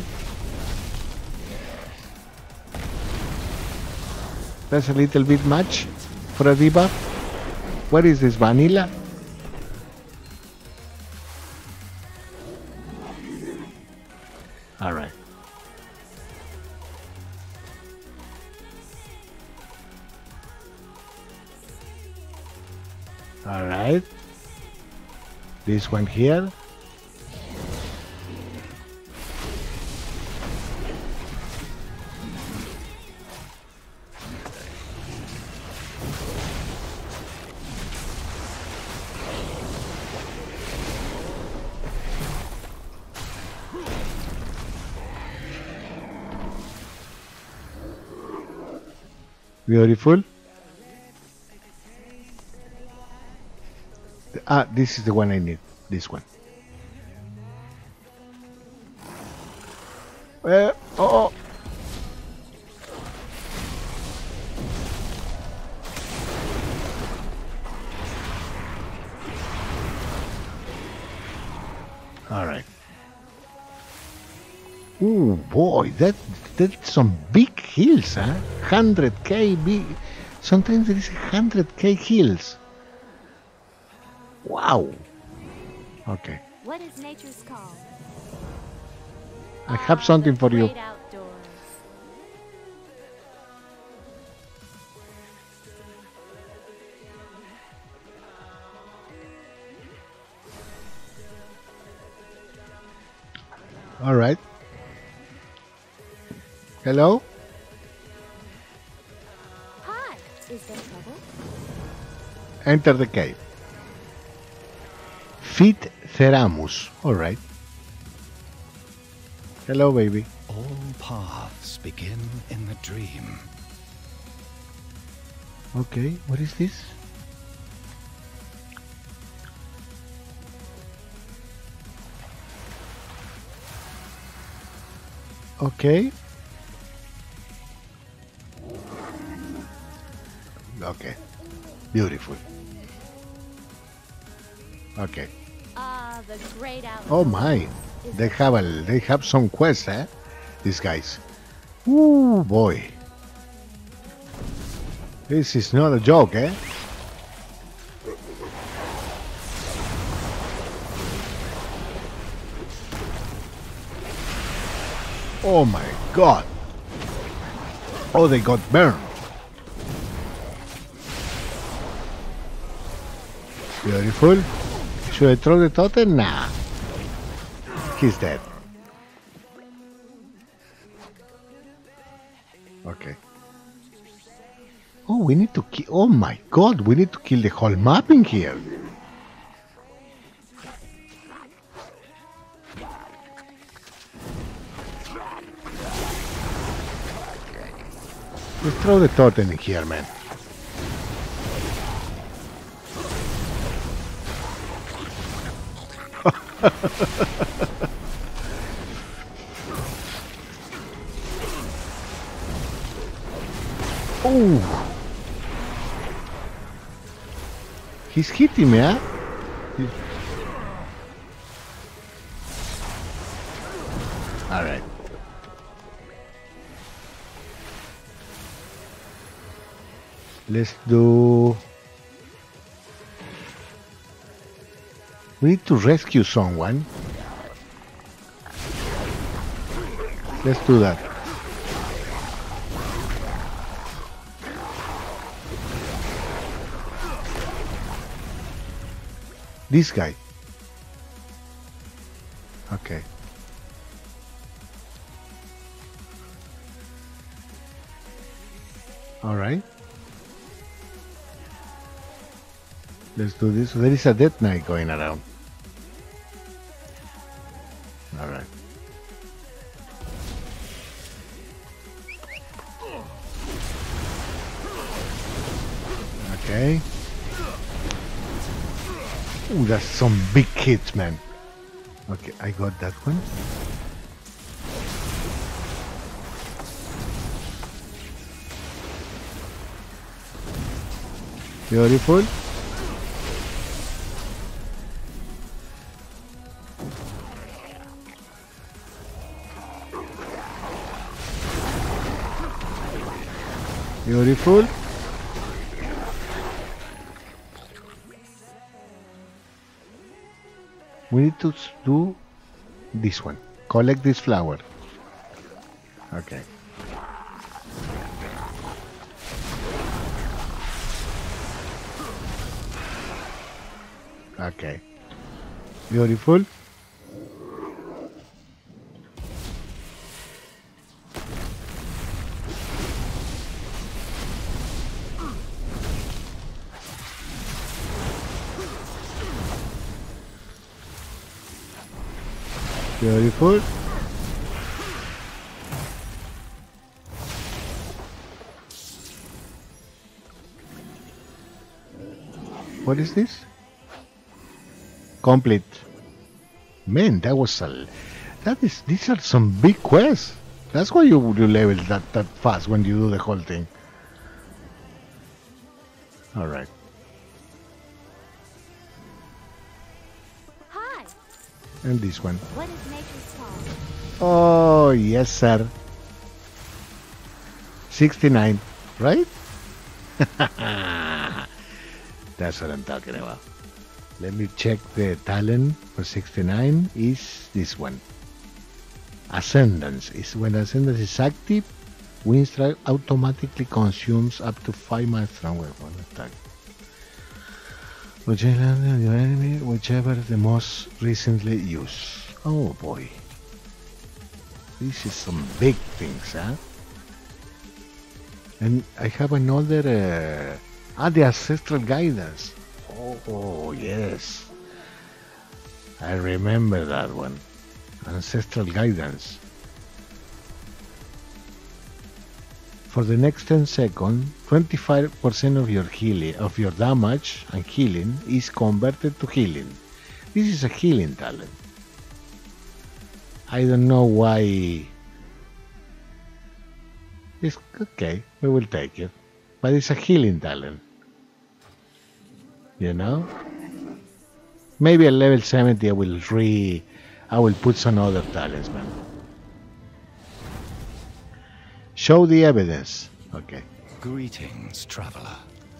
That's a little bit much for a debuff. What is this, vanilla? All right. All right. This one here. Beautiful. Ah, this is the one I need. This one. Uh, oh. All right. Oh boy, that that's some big heals, huh? one hundred K big. Sometimes there is one hundred K heals. Wow. Okay. What is nature's call? I have something for you. All right. Hello? Hi. Is there trouble? Enter the cave. Feed Theramus. All right. Hello, baby. All paths begin in the dream. Okay, what is this? Okay. Okay. Beautiful. Okay. Ah, the great outdoors. Oh my. They have a they have some quests, eh? These guys. Ooh boy. This is not a joke, eh? Oh my god. Oh, they got burned. Beautiful. Should I throw the totem? Nah. He's dead. Okay. Oh, we need to kill... Oh my god, we need to kill the whole map in here. Let's throw the totem in here, man. Oh! He's hitting me, huh? Alright. Let's do... We need to rescue someone. Let's do that. This guy. Okay. All right. Let's do this. There is a death knight going around. All right. Okay. Ooh, that's some big hits, man. Okay, I got that one. Beautiful. Beautiful. We need to do this one. Collect this flower. Okay. Okay. Beautiful. Beautiful. What is this? Complete. Man, that was a... That is... These are some big quests. That's why you, you level that, that fast when you do the whole thing. Alright. Hi. And this one. What is nature's call? Oh, yes, sir. sixty-nine, right? That's what I'm talking about. Let me check the talent for sixty-nine. Is this one. Ascendance. Is when Ascendance is active, Windstrike automatically consumes up to five miles from weapon attack. Whichever your enemy, whichever the most recently used. Oh boy. This is some big things, huh? And I have another... Uh, ah, the Ancestral Guidance. Oh, oh, yes. I remember that one. Ancestral Guidance. For the next ten seconds, twenty-five percent of your healing, of your damage and healing is converted to healing. This is a healing talent. I don't know why. It's okay, we will take it. But it's a healing talent. You know? Maybe at level seventy I will re I will put some other talents, man. Show the evidence. Okay. Greetings, traveler.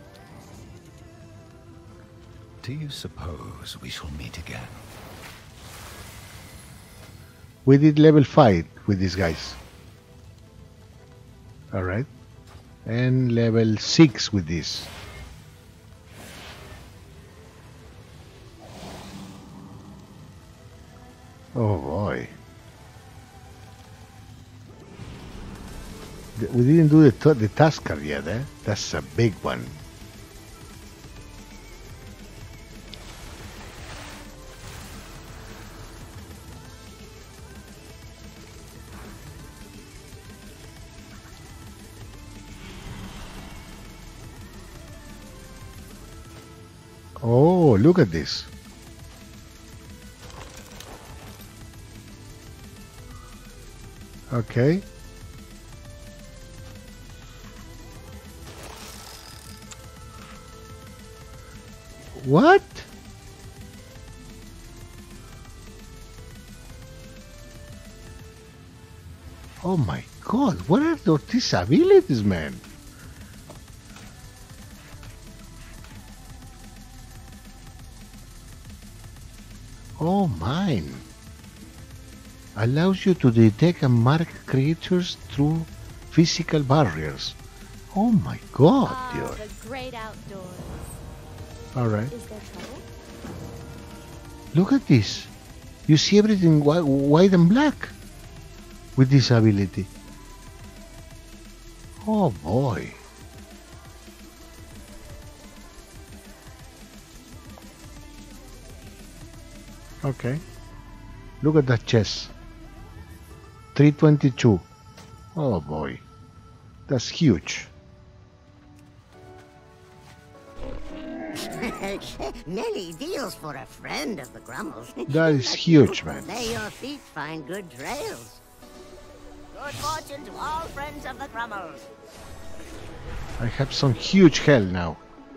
Do you suppose we shall meet again? We did level five with these guys. Alright. And level six with this. Oh boy. We didn't do the, the Tasker yet, eh? That's a big one. Oh, look at this. Okay. What? Oh my god, what are those these abilities, man? Oh mine. Allows you to detect and mark creatures through physical barriers. Oh my god, Ah, dude. the great outdoors. Alright. Is there trouble? Look at this. You see everything whi white and black with this ability. Oh boy. Okay. Look at that chest. three twenty-two. Oh boy. That's huge. Many deals for a friend of the Grummels. That is But huge, you, man. May your feet find good trails. Good fortune to all friends of the Grummels. I have some huge hell now.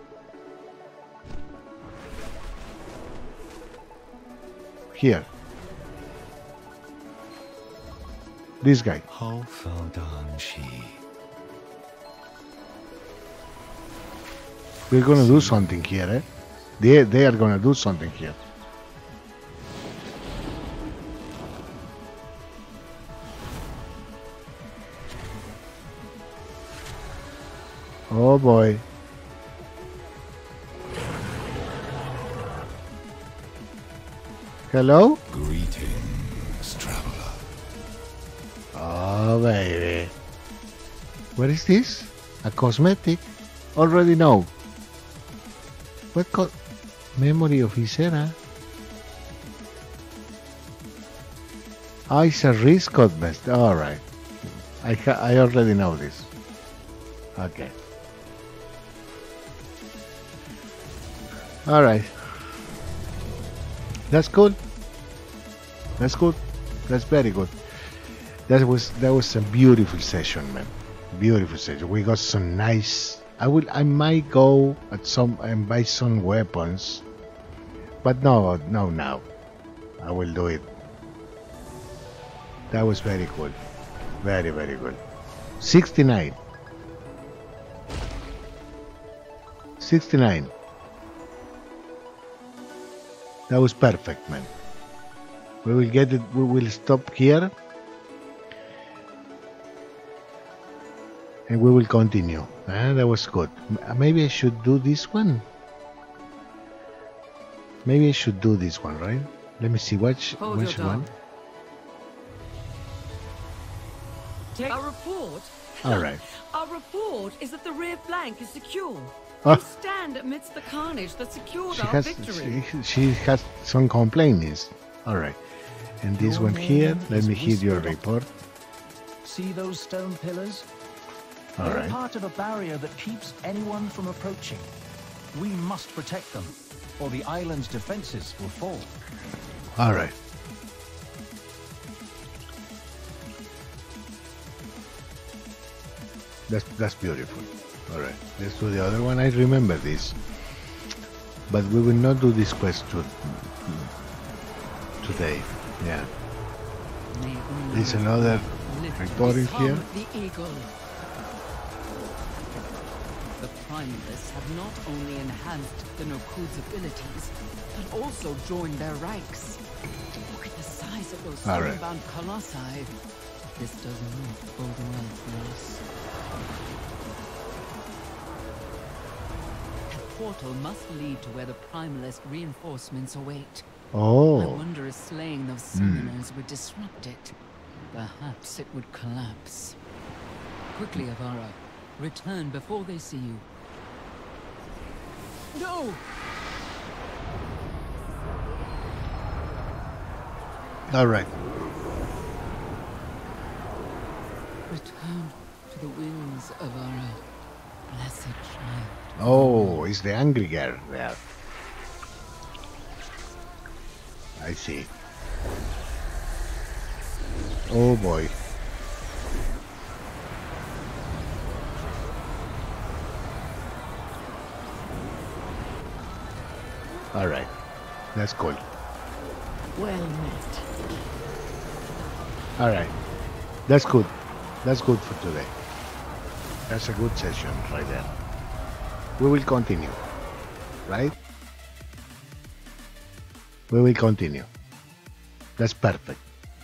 Here. This guy. How fell down she? We're gonna do something here, eh? They, they are gonna do something here. Oh boy. Hello? Greetings, traveler. Oh baby. What is this? A cosmetic? Already know. What co- memory of Isera? Ah, it's a wrist cosmetic. Alright. I ha I already know this. Okay. Alright. That's good. That's good. That's very good. That was that was a beautiful session, man. Beautiful session. We got some nice. I will. I might go at some and buy some weapons, but no, no, now. I will do it. That was very good. Very, very good. sixty-nine. sixty-nine. That was perfect, man. We will get it. We will stop here. And we will continue. Ah, that was good. M- Maybe I should do this one. Maybe I should do this one, right? Let me see which Hold which your one. tongue. Take our report. All right. Our report is that the rear flank is secure. Ah. We stand amidst the carnage that secured She our has victory. she, she has some complaints. All right. And this Your one here. name Let is me hear your whispered report. See those stone pillars? All They're right. part of a barrier that keeps anyone from approaching. We must protect them, or the island's defenses will fall. All right. That's that's beautiful. All right. Let's do the other one. I remember this, but we will not do this quest to, today. Yeah. There's another recording here. The eagle. The primalists have not only enhanced the Nokud's abilities, but also joined their ranks. Look at the size of those All right. stormbound colossi. This does not bode well for us. The portal must lead to where the primalist reinforcements await. Oh. I wonder if slaying those summoners would disrupt it. Perhaps it would collapse. Quickly, Avara. Return before they see you. No! All right. Return to the winds, Avara. Blessed child. Oh, it's the angry girl there. I see. Oh boy. That's cool. Well met. Alright. That's good. That's good for today. That's a good session right there. We will continue. Right? We will continue. That's perfect.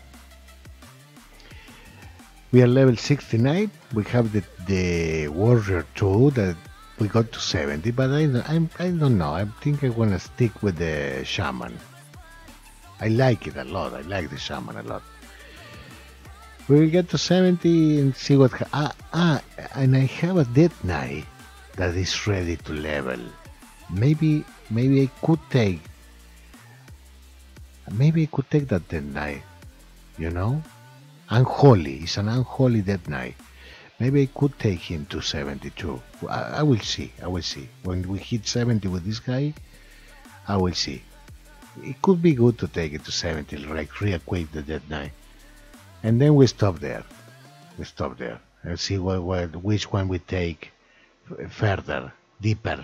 We are level sixty-nine. We have the, the Warrior two that we got to seventy, but I don't, I'm, I don't know. I think I want to stick with the Shaman. I like it a lot. I like the Shaman a lot. We will get to seventy and see what... Ha ah, ah, and I have a Dead Knight that is ready to level. Maybe, maybe I could take... Maybe I could take that Dead Knight, you know? Unholy, it's an unholy Dead Knight. Maybe I could take him to seventy-two. I, I will see, I will see. When we hit seventy with this guy, I will see. It could be good to take it to seventy, like re-equip the Dead Knight. And then we stop there. We stop there and see what, what, which one we take further, deeper.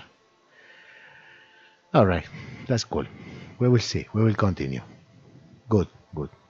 Alright, that's cool. We will see, we will continue. Good, good.